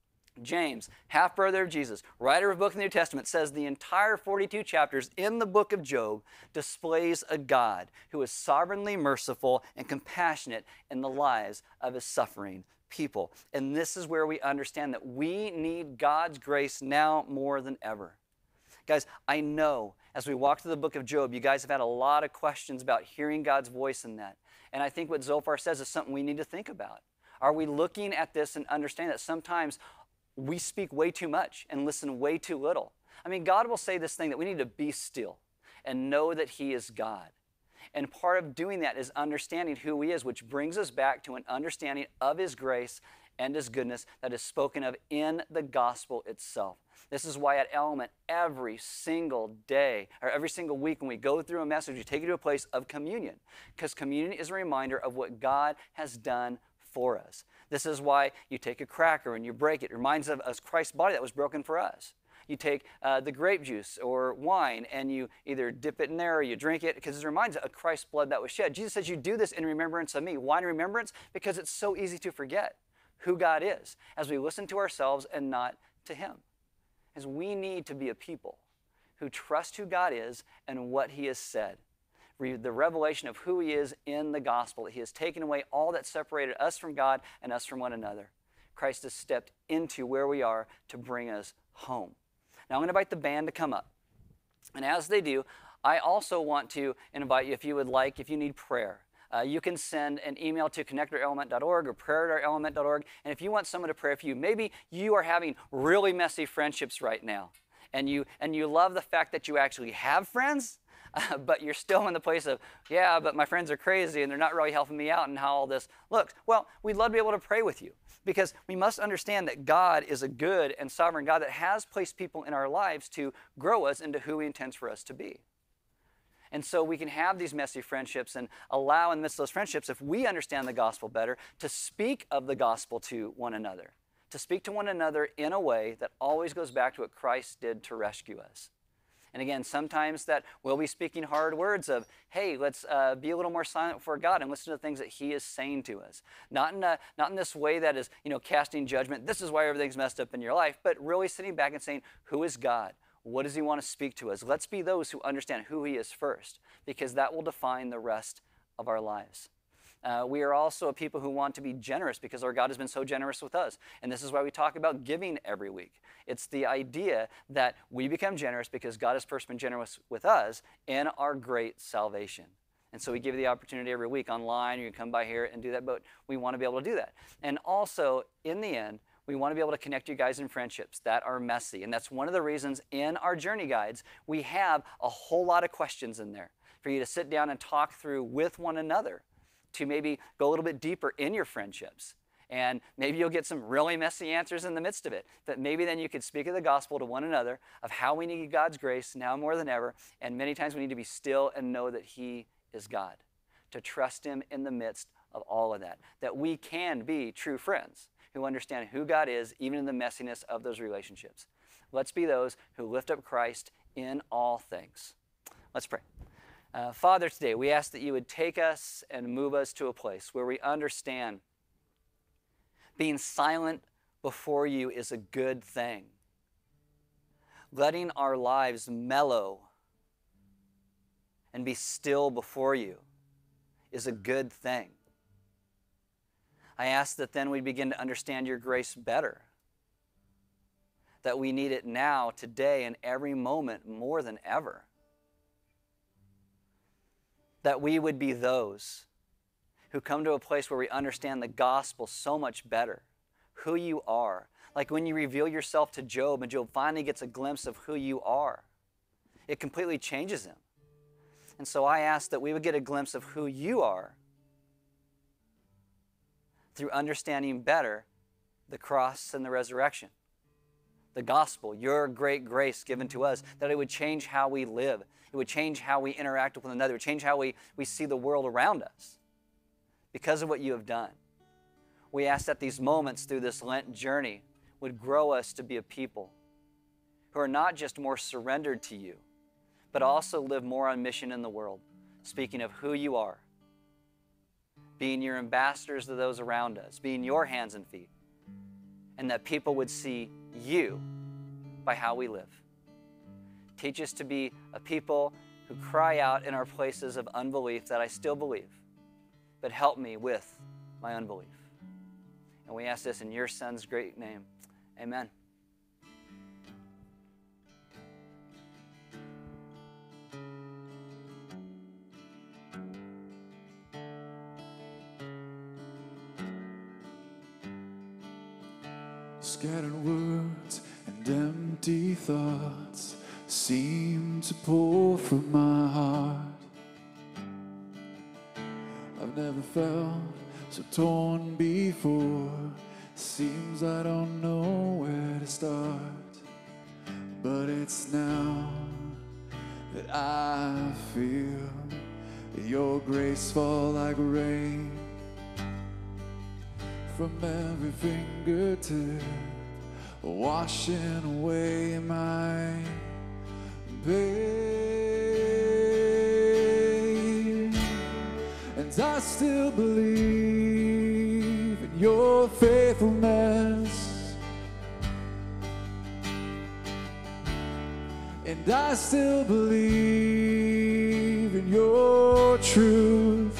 James, half-brother of Jesus, writer of a book in the New Testament, says the entire forty-two chapters in the book of Job displays a God who is sovereignly merciful and compassionate in the lives of his suffering people. And this is where we understand that we need God's grace now more than ever. Guys, I know as we walk through the book of Job, you guys have had a lot of questions about hearing God's voice in that. And I think what Zophar says is something we need to think about. Are we looking at this and understanding that sometimes we speak way too much and listen way too little? I mean, God will say this thing that we need to be still and know that he is God. And part of doing that is understanding who he is, which brings us back to an understanding of his grace and his goodness that is spoken of in the gospel itself. This is why at Element, every single day, or every single week when we go through a message, we take you to a place of communion, because communion is a reminder of what God has done for us. This is why you take a cracker and you break it. It reminds us of Christ's body that was broken for us. You take uh, the grape juice or wine and you either dip it in there or you drink it because it reminds us of Christ's blood that was shed. Jesus says you do this in remembrance of me. Why in remembrance? Because it's so easy to forget who God is as we listen to ourselves and not to him. As we need to be a people who trust who God is and what he has said. The revelation of who he is in the gospel. He has taken away all that separated us from God and us from one another. Christ has stepped into where we are to bring us home. Now I'm going to invite the band to come up. And as they do, I also want to invite you, if you would like, if you need prayer, uh, you can send an email to connect our element dot org or prayer at our element dot org. And if you want someone to pray for you, maybe you are having really messy friendships right now. And you, and you love the fact that you actually have friends. Uh, but you're still in the place of, yeah, but my friends are crazy and they're not really helping me out and how all this looks. Well, we'd love to be able to pray with you because we must understand that God is a good and sovereign God that has placed people in our lives to grow us into who he intends for us to be. And so we can have these messy friendships and allow in the midst of those friendships, if we understand the gospel better, to speak of the gospel to one another, to speak to one another in a way that always goes back to what Christ did to rescue us. And again, sometimes that we'll be speaking hard words of, hey, let's uh, be a little more silent before God and listen to the things that he is saying to us. Not in, a, not in this way that is, you know, casting judgment. This is why everything's messed up in your life, but really sitting back and saying, who is God? What does he want to speak to us? Let's be those who understand who he is first, because that will define the rest of our lives. Uh, we are also a people who want to be generous because our God has been so generous with us. And this is why we talk about giving every week. It's the idea that we become generous because God has first been generous with us in our great salvation. And so we give you the opportunity every week online, or you can come by here and do that, but we want to be able to do that. And also, in the end, we want to be able to connect you guys in friendships that are messy. And that's one of the reasons in our journey guides, we have a whole lot of questions in there for you to sit down and talk through with one another, to maybe go a little bit deeper in your friendships. And maybe you'll get some really messy answers in the midst of it. That maybe then you could speak of the gospel to one another of how we need God's grace now more than ever. And many times we need to be still and know that he is God. To trust him in the midst of all of that. That we can be true friends who understand who God is even in the messiness of those relationships. Let's be those who lift up Christ in all things. Let's pray. Uh, Father, today we ask that you would take us and move us to a place where we understand being silent before you is a good thing. Letting our lives mellow and be still before you is a good thing. I ask that then we begin to understand your grace better, that we need it now, today, and every moment more than ever. That we would be those who come to a place where we understand the gospel so much better, who you are. Like when you reveal yourself to Job and Job finally gets a glimpse of who you are, it completely changes him. And so I ask that we would get a glimpse of who you are through understanding better the cross and the resurrection, the gospel, your great grace given to us, that it would change how we live. It would change how we interact with one another. It would change how we, we see the world around us because of what you have done. We ask that these moments through this Lent journey would grow us to be a people who are not just more surrendered to you, but also live more on mission in the world, speaking of who you are, being your ambassadors to those around us, being your hands and feet, and that people would see you by how we live. Teach us to be a people who cry out in our places of unbelief that I still believe, but help me with my unbelief. And we ask this in your Son's great name. Amen. Scattered words and empty thoughts seem to pour from my heart. I've never felt so torn before. Seems I don't know where to start. But it's now that I feel your grace fall like rain from every fingertip, washing away my pain. And I still believe in your faithfulness, and I still believe in your truth.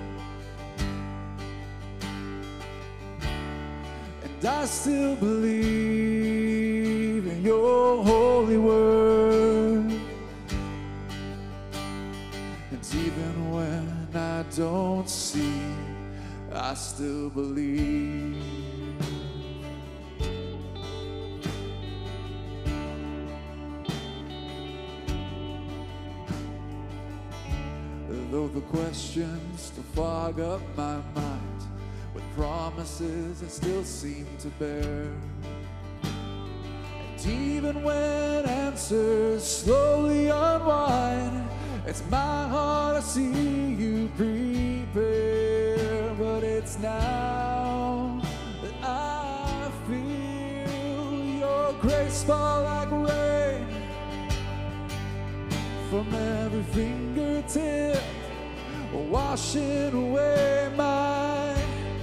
And I still believe in your holy word. And even when I don't see, I still believe. Though the questions still fog up my mind with promises that still seem to bear, and even when answers slowly unwind, it's my heart to see you prepare. But it's now that I feel your grace fall like rain from every fingertip, washing away my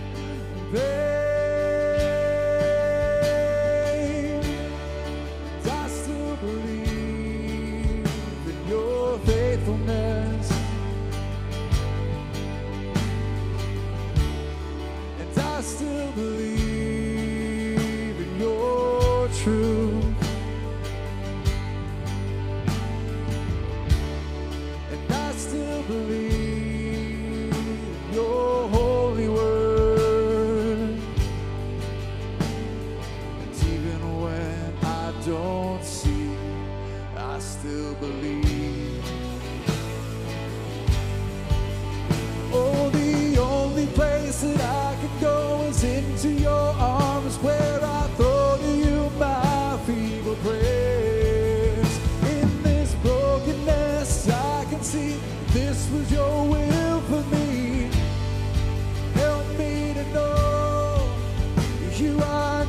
pain. I still believe in your faithfulness, and I still believe in your truth. And I still believe in your holy word. And even when I don't see, I still believe. Oh, the only place that I can go is into your arms, where I throw to you my feeble prayers. In this brokenness, I can see this was your will for me. Help me to know you are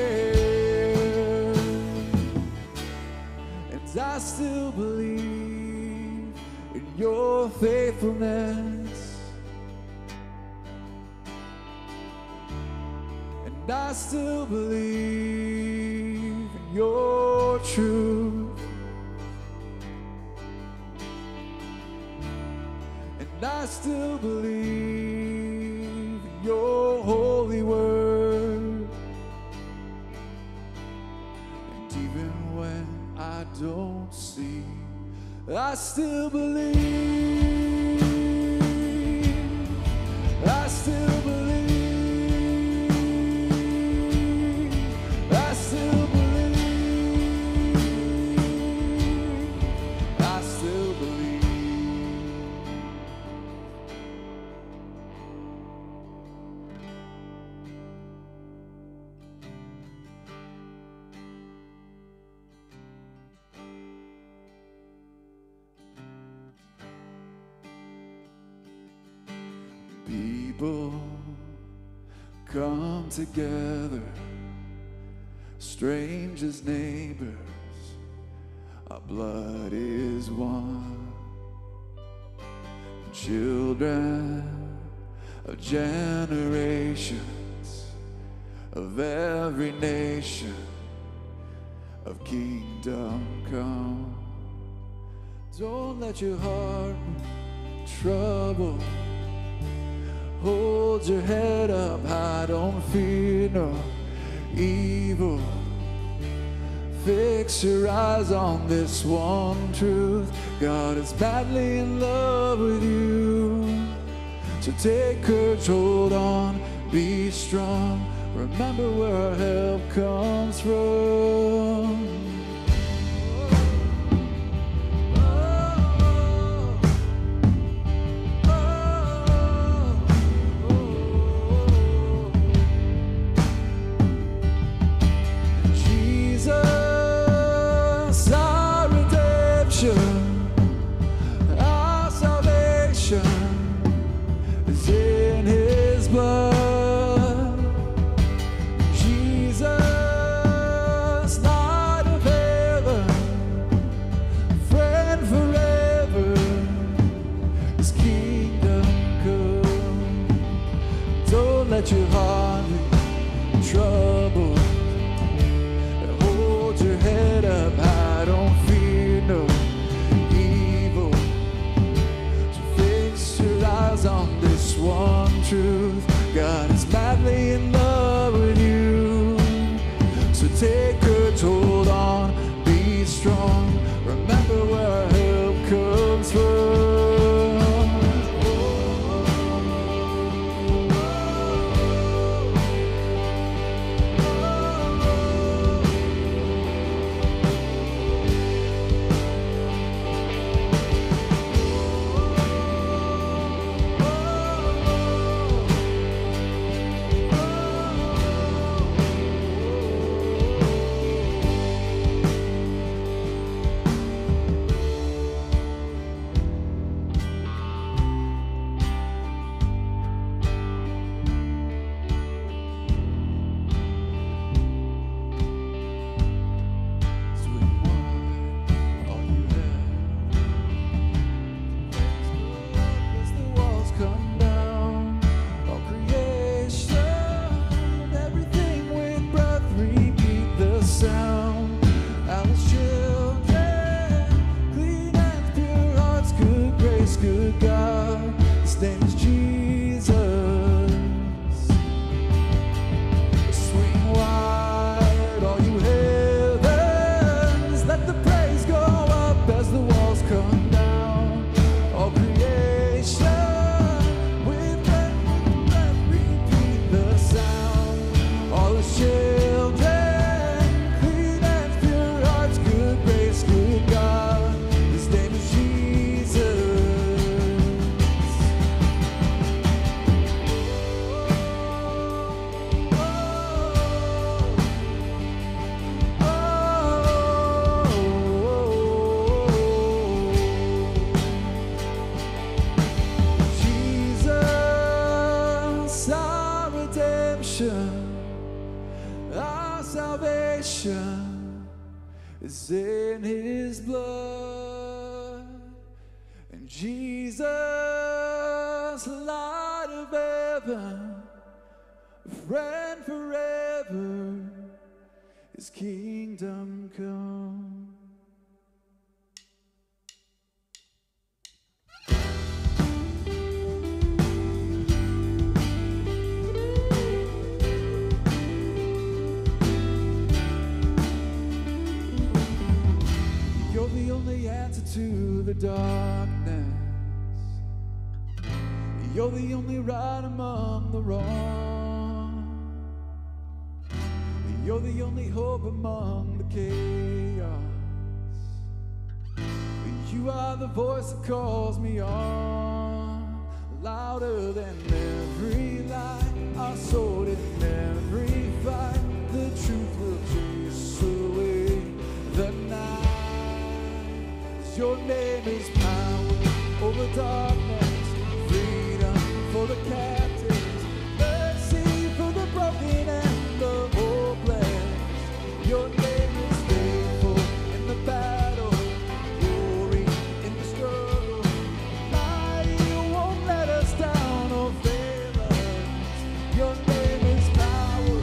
near. And I still believe. your faithfulness, and I still believe in your truth, and I still believe in your holy word. And even when I don't see, I still believe, I still believe, I still believe, I still believe. People come together, strangers, neighbors, our blood is one. Children of generations, of every nation, of kingdom come. Don't let your heart be troubled. Hold your head up high, don't fear no evil. Fix your eyes on this one truth: God is madly in love with you. So take courage, hold on, be strong. Remember where our help comes from. Our salvation is in His blood. Jesus, Light of heaven, friend forever, His kingdom come. Don't let your heart be troubled, and hold your head up high, don't fear no evil. So fix your eyes on this one truth: God is madly in love with you. So take courage, hold on, be strong. Remember where our help comes from. Good God, His name is Jesus. Swing wide, all you heavens, let the praise go up as the walls come down. All creation, with breath, breath, repeat the sound. All His children, clean hands, pure hearts, good grace, good God. His name is Jesus. Our salvation is in His blood, and Jesus, light of heaven, friend forever, His kingdom come. You're the only answer to the darkness. You're the only right among the wrong. You're the only hope among the chaos. You are the voice that calls me on, louder than every lie. Our sword in every fight. The truth will chase away the night. Your name is power over darkness, freedom for the captives, mercy for the broken and the hopeless. Your name is faithful in the battle, glory in the struggle. Mighty, you won't let us down or fail us. Your name is power.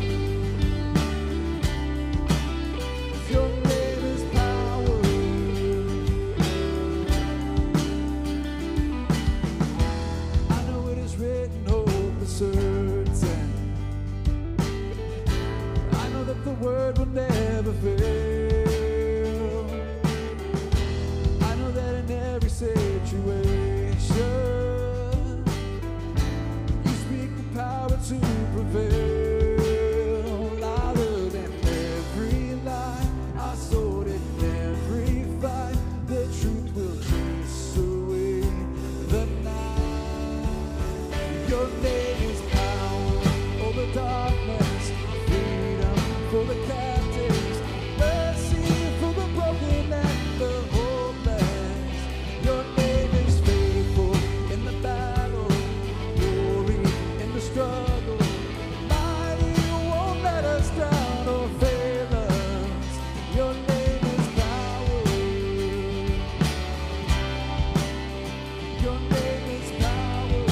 Your name is power. I know it is written, hope is certain. I know that the word will never fail. I know that in every situation you speak the power to prevail. Louder than every lie, I sword in every fight. The truth will chase away the night. Your name is power over darkness, freedom for the captives, mercy for the broken and the hopeless. Your name is faithful in the battle, glory in the struggle. Mighty, you won't let us down or fail us. Your name is power. Your name is power.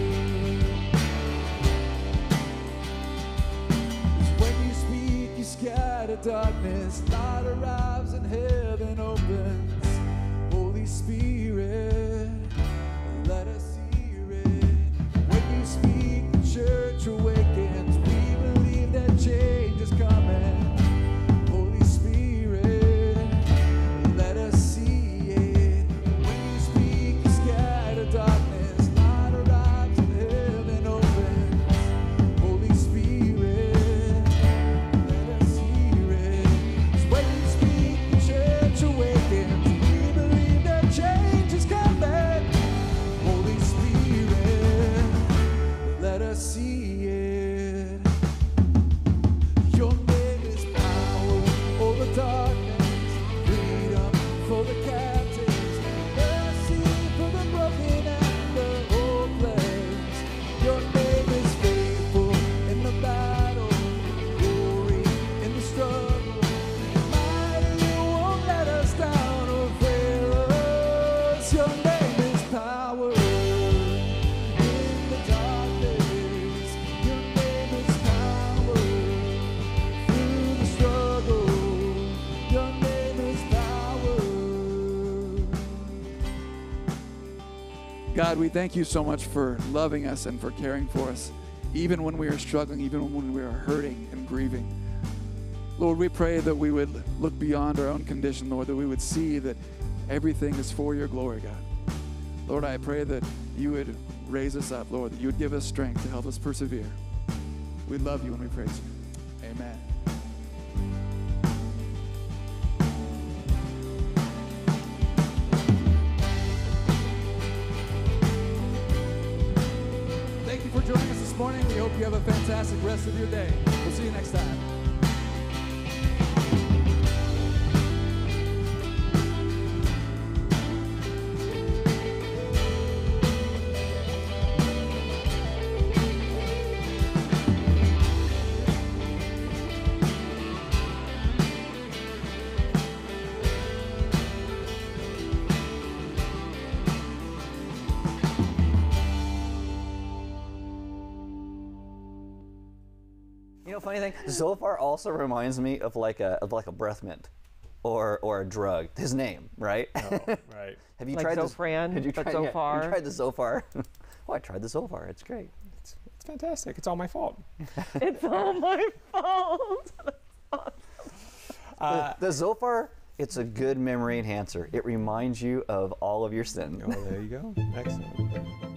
When you speak, you scatter darkness. Light arrives and heaven opens. Holy Spirit, let us hear it. When you speak, the church awakens. We believe that change is coming. Holy Spirit, let us see it. When you speak, you scatter darkness. Light arrives and heaven opens. Holy Spirit, let us hear it. 'Cause when you speak, the church awakens. We believe that change is coming. Holy Spirit, let us see it. Your name is power over darkness, freedom for the captives, mercy for the broken and the hopeless. Your name is faithful in the battle, glory in the struggle. Mighty, you won't let us down or fail us. Your name is power in the darkness. Your name is power through the struggle. Your name is power. God, we thank you so much for loving us and for caring for us, even when we are struggling, even when we are hurting and grieving. Lord, we pray that we would look beyond our own condition, Lord, that we would see that everything is for your glory, God. Lord, I pray that you would raise us up, Lord, that you would give us strength to help us persevere. We love you and we praise you. Amen. Thank you for joining us this morning. We hope you have a fantastic rest of your day. We'll see you next time. You know, funny thing, Zophar also reminds me of like a of like a breath mint, or or a drug. His name, right? Oh, right. Have you Like tried Zofran, this? Have you but tried, yeah, Zophar? have you tried the Zophar? Oh, I tried the Zophar. It's great. It's, it's fantastic. It's all my fault. It's all my fault. Uh, The Zophar, it's a good memory enhancer. It reminds you of all of your sins. oh, there you go. Excellent.